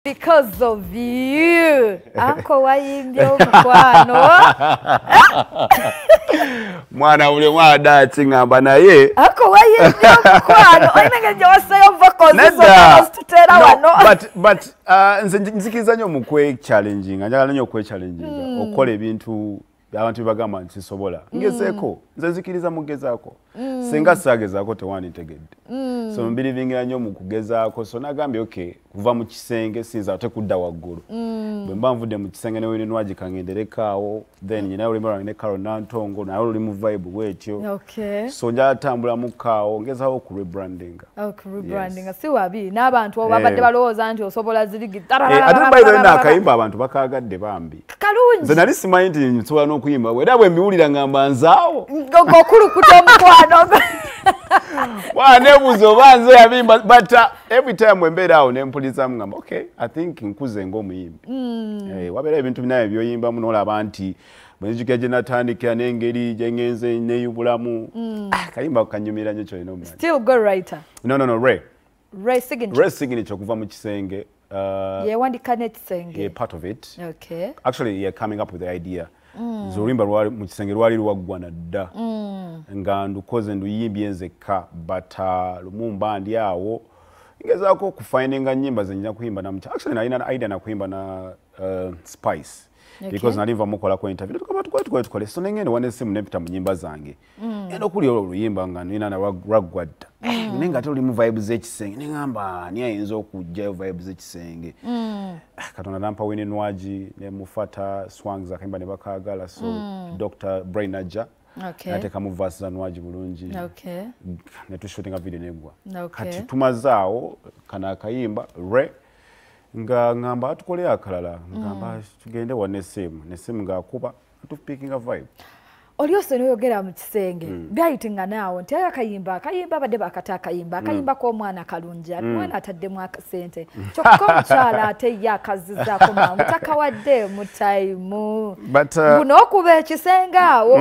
Because of you. Uncle wayimbye omukwano. Mwana ule mwada ngamba naye. Uncle wayimbye omukwano. Oyinenge gye wasayo vocals zo tutera wano. But nzikiriza nnyo mu kwe challenging. Njagala nnyo kwe challenging. Okola ebintu abantu bagamba nti sobola. Ngezeeko. Nze nzikiriza mugezaako. Singa sagezaako tewanitegedde. So believing nnyo mu kugezaako. So nagambye okay kuva mu kisenge sinza ate kudda waggulu. Bwe mba nvudde mu kisenge ne Winnie Nwagi kangenderekawo then nyina oli mara ne Carol Nantongo naye oli mu vibe bwetyo. Okay. So njala tambula mukaawo ngezaho ku rebranding. Okay, rebranding. Yes. Si wabi n'abantu babadde balowooza nti osobola zirigi. Ate bayiro n'akayimba abantu bakaagadde bambi. Kalungi. Nze nali simanyi nti nsobola n'okuyimba bwe era bwe mbiwulira ngamba nzaawo. Okulukuta omukwano. Nebuzo banze yabimba but every time wembeera awo nempuliza ngamba okay I think nkuze ng'omuyimbi. Wabeera ebintu binaye byoyimba muno olaba nti bwenjukira gye natandikira n'engeri gye ngenze neeyubulamu kayimba kanyumira nnyo kyolina omumanyi. Still good writer. No Ray. Ray signature. Ray signature okuva mu kisenge. Yewandika n'ekisenge. Yeah, part of it. Okay. Actually you're coming up with the idea. Zolimba lwali mu kisenge lwali lwaggwa nadda. Nga ndukoze nduyimbye nzekka but lumumba ndi awo ngezaako okufindinga nnyimba zennyina kuyimba na mcha. Actually nalina idea na kuyimba na Spice. Okay. Because naliva mukola ko interview tukole so nengene wane simu nepita mu nyimba zange. Eno kuli oluyimba nga nina na ragwadda. Nenga ate oli mu vibes z'ekisenge nengamba ni ayinza okujja vibes z'ekisenge. Katonda nampa Winnie Nwagi ne mufata Swangs akayimba ne bakaagala so Dr. Brain Ajja. Okay. Nateka mu verse za Nwagi bulungi. Okay. Ne tushootinga video negwa. Okay. Kati tumazaawo kana akayimba Ray nga ngamba atukole akalala ngamba tugende wa nesimu ngaakuba atupikinga vibe. Oliose noyogera mu kisenge byayitinga naawo nti akayimba badde bakata akayimba k'omwana kalungi mwana ataddemu akasente kyokka omukyala ate ye akazizaako mangu takawadde mu time buno okuba ekisenge awo.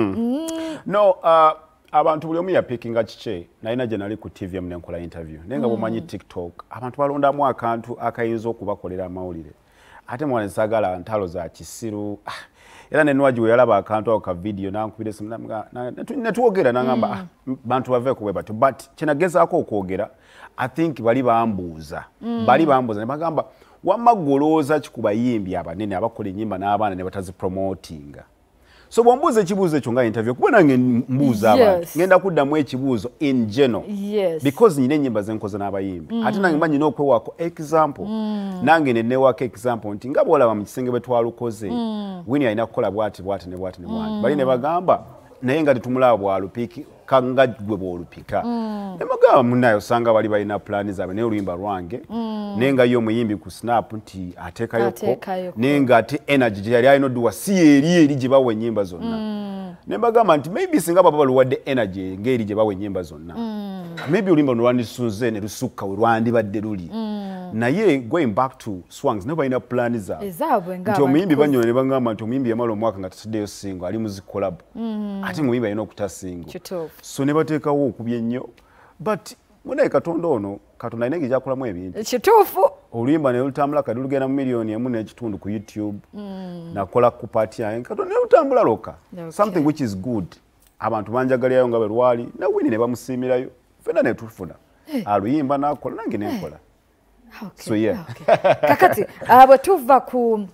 No, abantu buli omu yapickinga kike nalina gye nali ku TV emu nenkola interview naye nga bwomanyi TikTok abantu balondamu akantu akayinza okubakolera amawulire ate mwana nsagala ntalo za kisiru era ne Nwagi we yalaba akantu ako ka video nankubira esimu netwogera nangamba bantu baveeko bwe batyo but kyenagezaako okwogera I think bali bambuuza ne bagamba wamma golooza kikubayimbi abanene abakola ennyimba n'abaana ne batazipromotinga. So bwombuuza ekibuuzo ekyo nga interview kuba nange mbuuza abantu ngenda kuddamu ekibuuzo in general because nyina ennyimba zenkoze n'abayimbi ate nange mba nyina okwewaako example nange ne newaako example nti nga bwolaba mu kisenge bwe twalukoze Winnie alina kukola bwati ne bwati bali ne bagamba naye nga tetumulaba bwalupiki kanga gwe bwolupika ne bagamba munayo osanga bali balina plani zaabwe naye oluyimba lwange naye nga yo omuyimbi ku snap nti ateekayoko naye nga ate energy gye yali alina odduwa si eri gye bawa ennyimba zonna ne bagamba nti maybe singa baba baluwadde energy ng'eri gye bawa ennyimba zonna maybe oluyimba lwandisunze ne lusukka we lwandibadde luli naye going back to Swangs ne balina plani zaabwe nti omuyimbi banyola ne bagamba nti omuyimbi yamala omwaka nga tataddeyo singo ali muzi collab ate omuyimbi alina okuta singo so ne bateekawo okubya ennyo but munaye Katonda ono Katonda alina gy'akolamu ebintu kituufu oluyimba ne lutambula kati lugenda mu miliyoni 1.5 ku YouTube nakola ku paati yange Katonda ne lutambula loka something which is good abantu banjagalirayo nga bwe lwali na Winnie ne bamusiimirayo fena ne tufuna aluyimba n'akola nange nenkola. So yeah. Kakati bwe tuva ku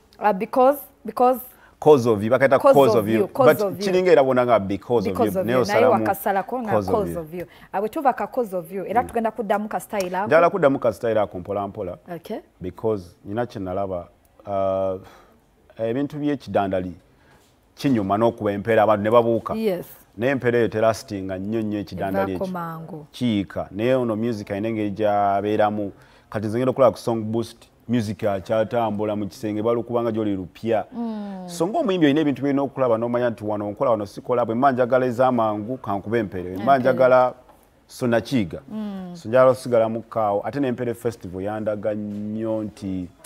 cause of you bakaita cause of you but kiringa era bonanga because of you nayo nayo wakasala ko nga cause of you bwe tuva ka cause of you era tugenda kuddamu ka style ako njala kuddamu ka style ako mpola okay because nina kyenalaba ebintu by'ekidandali kinyuma n'okuba empeera abantu ne babuuka naye empeera eyo terastinga nnyo ekidandali ekyo kiika naye ono music alina engeri gy'abeeramu kati nze ngenda okulaba ku song boost music akyatambula mu kisenge balukubanga gy'oli lupya so ng'omuyimbi olina ebintu byolina okulaba n'omanya nti wano nkola wano sikola bwe mba njagala ez'amangu kankuba empeera mba njagala so nakiiga so njagala osigala mu kaawo ate n'empeera festival yandaga nnyo nti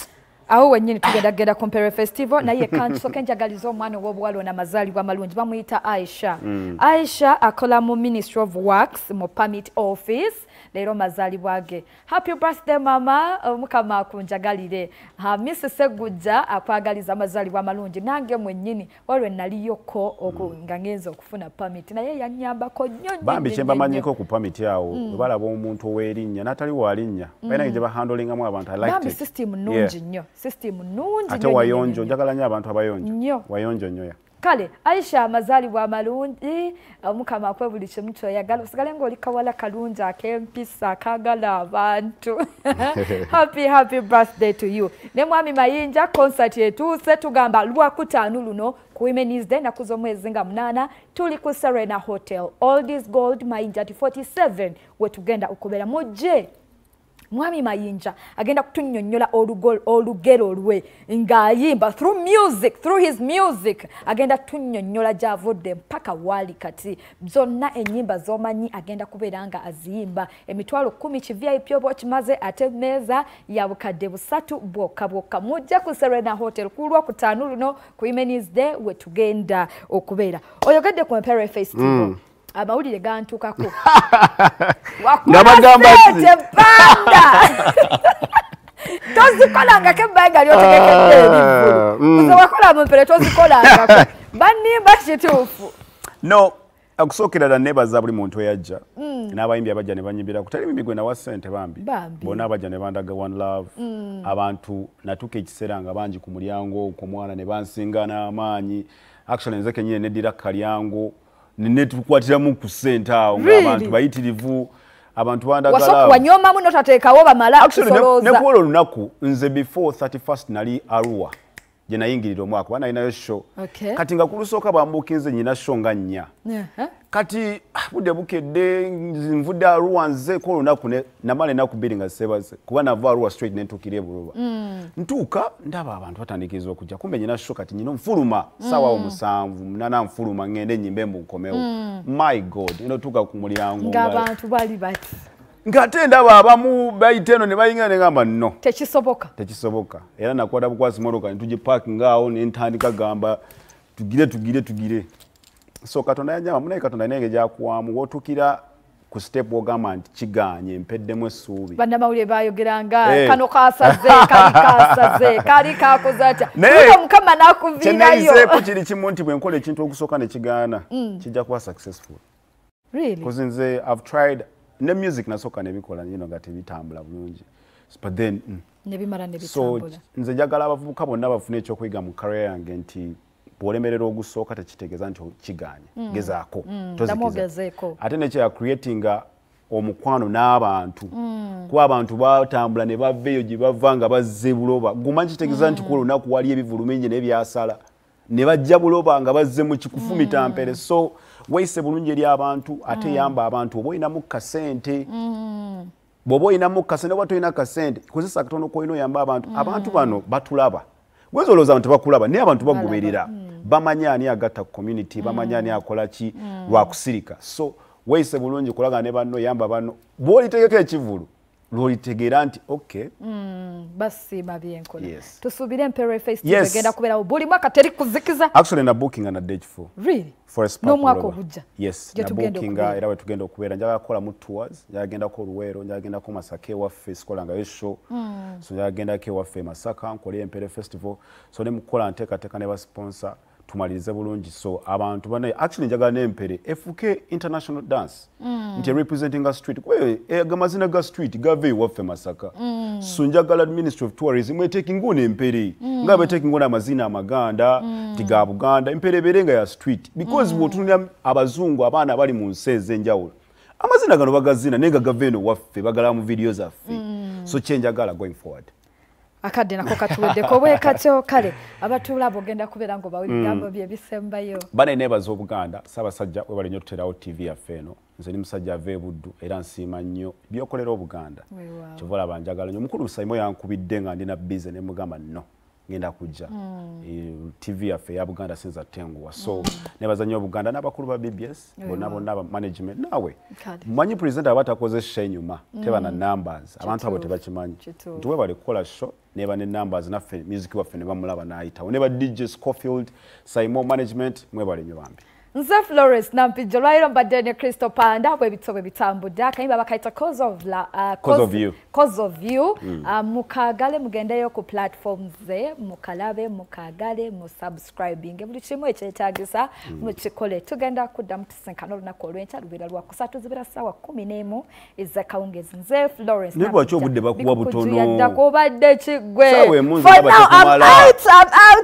awo wenyini tugenda compare festival naye kansoke njagaliza omwana w'obuwalo na mazaalibwa malungi bamuyita Aisha. Aisha akola mu Ministry of Works mu Permit Office. Leero mazaalibwa ge. Happy birthday mama, mukama akunjagalire. Miss Segujja akwagaliza amazaalibwa amalungi nange mwennyini walwe naliyoko nga ngenza okufuna permit naye yannyambako nnyo. Bambi kyemba manyiko ku permit yawo balaba omuntu ow'erinnya n'atali walinnya balina gye bahandolingamu abantu. I like it. Bambi system nnungi nnyo. System nnungi ate wayonjo njagala nnyo abantu abayonjo. Wayonjo nnyo ya. Kale Aisha amazaalibwa amalungi mukama akwe buli kimu kyoyagala osigale ng'oli kawala kalungi ak'empisa akagala abantu. Happy birthday to you. Ne mwami Mayinja concert yetuuse tugamba Lwakutaano luno ku Women's Day naku z'omwezi nga 8 tuli ku Sirina Hotel Oldies Gold Mayinja 47 we tugenda okubera mujje. Mwami Mayinja agenda kutunnyonnyola olugero lwe ng'ayimba through his music agenda tunnyonnyola gy'avudde mpaka waali kati zonna ennyimba z'omanyi agenda kubeera nga aziyimba emitwalo 10 ki VIP oba okimaze ate emmeeza ya bukadde 3 bwokka mujja ku Sirina Hotel ku Lwakutaano luno ku Women's Day we tugenda okubeera. Oyogedde ku Mpere Festival. Amawulire gantukako. Ngabagamba Panda. Tozikolanga kebanga lyotegekedde ebivulu. Kuze wakola mu Mpere tozikolanga. Banimba kituufu. No, akusookera da nebaza buli muntu eyajja. N'abayimbi abajja ne banyimbira kutali mimigwe na wa ssente bambi. Bonna abajja ne bandaga one love. Abantu natuka ekiseera nga bangi ku mulyango ku mwana ne bansinga n'amaanyi. Actually nze kenyine neddira kalyango. Nine tukwatiramu ku ssente awo ng'abantu bayitirivu abantu bandagala wasoko wanyoma muno tateekawo bamala kusoloza ne kuolo lunaku nze before 31st nali Arua gye nayingirira omwaka bana inayo show kati nga kulusooka bambukinze nyina show nga 4 kati budde bukedde nvudde Arua nze kuolo lunaku namala enaku bbiri nga sebaze kuba nava Arua straight nentukira Buloba ntuuka ndaba abantu batandikiriza okujja kumbe nyina show kati nyina nfuluma sawa awo 7 8 nfuluma ngende nyimbe mu nkomewo my god tuuka ku mulyango ng'abantu bali bati ngate ndaba abamu bayiteno ne bayinga ne ngamba no tekisoboka era nakwata bukwasi motoka ntuje parking awo ne ntandika gamba tugire so Katonda yanyama munaye Katonda nenge gyakuwamu wotukira ku step ogamba nti kiganye mpeddemu essuubi bannamawulire bayogeranga kano kasaze kali kakoze atya mukama n'akuviirayo ku kiri kimu nti bwe nkola ekintu okusooka ne kigaana kijja kuba successful really because nze I've tried ne music nasooka nebikola nga tebitambula bulungi but then nebimala nebitambula so nze njagala abavubuka bonna bafune ekyokuyiga mu career yange nti bwolemerera ogusooka tekitegeeza nti kiganye gezaako tozikiza ate nekya creatinga omukwano n'abantu kuba abantu batambula ne baveeyo gye bava nga bazze Buloba gumanyi kitegeeza nti ku lunaku wali ebivulumingi n'ebyasala ne bajja Buloba nga bazze mu kikufumi Tampere so weise bulungi eri abantu ate yamba abantu oba oyinamu kasente bw'oba oyinamu kasente oba toyina kasente kozesa katono koyina oyamba abantu bano batulaba gwezi olowooza abantu bakulaba naye abantu bagoberera bamanya ani agatta ku community bamanya ani akola ki lwakusirika so weise bulungi kulaga ne banno yamba banno bw'olitegeka ekivulu lwolitegeera nti okay basiima byenkola tusuubire Mpere Festival egenda kubeerawo buli mwaka teri kuzikiza actually na booking na date for really for a spa n'omwaka ogujja yes na booking era we tugenda okubeera njagala kukola mu tours njagenda ko Luweero njagenda ko Masaka waffe sikola nga show so njagenda ke waffe Masaka nkole Mpere Festival so ne mukola nteekateeka ne ba sponsor tumalirize bulungi so abantu bana actually njagala n'Empere FK international dance nti representing a street kwe gamazina ga street gave waffe Masaka so njagala Ministry of Tourism taking ngone Empere ngabe taking ngone amazina amaganda tiga Buganda Empere berenga ya street because wotunira abazungu abana bali mu nseze njawulo amazina gano bagazina nenga gaveno waffe bagala mu videos affe so chenjagala going forward akadde nako katuweddeko bwe katyo kale abatulabo genda kubeera ngo bawigambo bye bisembayo bane nebaza Obuganda Ssaabasajja we bali nnyo tuterawo TV yaffe eno nze ni musajja ave buddu era nsiima nnyo byokolera Obuganda kivola banjagala nnyo mukulu Saimo yankubidde nga ndina busy ne mugamba no ngenda kujja TV yaffe ya Buganda sinza tenguwa so nebaza nnyo Buganda n'abakulu ba BBS bonna management nawe mmanyi presenter abatakoze show enyuma teba na numbers abantu abo tebakimanyi tuwe bali kukola show neba ne numbers naffe music waffe ne bamulaba naayitawo neba DJ Scofield Saimo management mwe bali nnyo bambi Nze Florence Nampijjo lwairo mbadde ne Crysto Panda bwe bitsobe bitambudde akayimba bakaita cause of you mukagale mugendeyo ku platforms ze mukalabe mukagale mu subscribing buli kimu ekyetagisa mukikole tugenda kudda mutisenkana olunaku olw'enkya lubira lwa kusatu zibira ssaawa 11 eza kawungezi nze Florence Nampijjo obudde bakuwa butono yadda kubadde kigwe I'm out